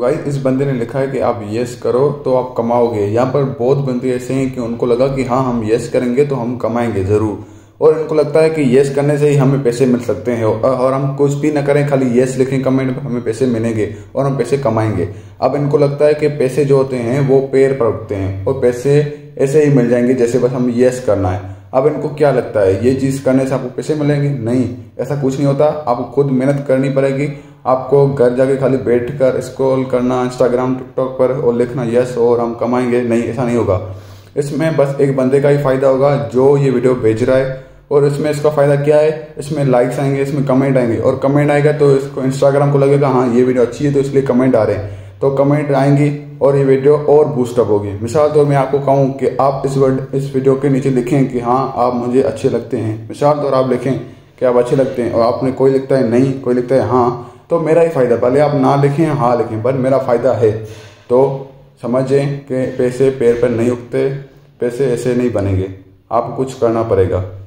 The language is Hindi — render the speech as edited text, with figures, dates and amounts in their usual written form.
भाई इस बंदे ने लिखा है कि आप यस करो तो आप कमाओगे। यहाँ पर बहुत बंदे ऐसे हैं कि उनको लगा कि हाँ हम यस करेंगे तो हम कमाएंगे ज़रूर, और इनको लगता है कि यस करने से ही हमें पैसे मिल सकते हैं, और हम कुछ भी ना करें, खाली यस लिखें कमेंट में, हमें पैसे मिलेंगे और हम पैसे कमाएंगे। अब इनको लगता है कि पैसे जो होते हैं वो पैर पर उगते हैं और पैसे ऐसे ही मिल जाएंगे जैसे बस हम यस करना है। अब इनको क्या लगता है ये चीज़ करने से आपको पैसे मिलेंगे? नहीं, ऐसा कुछ नहीं होता। आपको खुद मेहनत करनी पड़ेगी। आपको घर जाके खाली बैठकर स्क्रॉल करना इंस्टाग्राम टिकटॉक पर और लिखना यस और हम कमाएंगे, नहीं, ऐसा नहीं होगा। इसमें बस एक बंदे का ही फायदा होगा जो ये वीडियो भेज रहा है, और इसमें इसका फायदा क्या है, इसमें लाइक्स आएंगे, इसमें कमेंट आएंगे, और कमेंट आएगा तो इसको इंस्टाग्राम को लगेगा हाँ ये वीडियो अच्छी है तो इसलिए कमेंट आ रहे हैं, तो कमेंट आएंगी और ये वीडियो और बूस्टअप होगी। मिसाल तौर मैं आपको कहूँ कि आप इस वीडियो के नीचे लिखें कि हाँ आप मुझे अच्छे लगते हैं, मिसाल तौर आप लिखें कि आप अच्छे लगते हैं, और आपने कोई लिखता है नहीं, कोई लिखता है हाँ, तो मेरा ही फायदा, भले आप ना लिखें हाँ लिखें, पर मेरा फायदा है। तो समझें कि पैसे पैर पर नहीं उगते, पैसे ऐसे नहीं बनेंगे, आपको कुछ करना पड़ेगा।